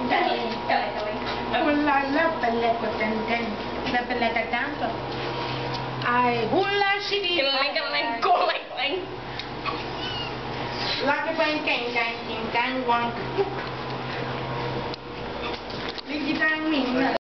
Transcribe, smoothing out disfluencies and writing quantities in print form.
la bella contenta, la bella tanto. Ai, hula shidi. Lagi paling keng wang. Ini kita yang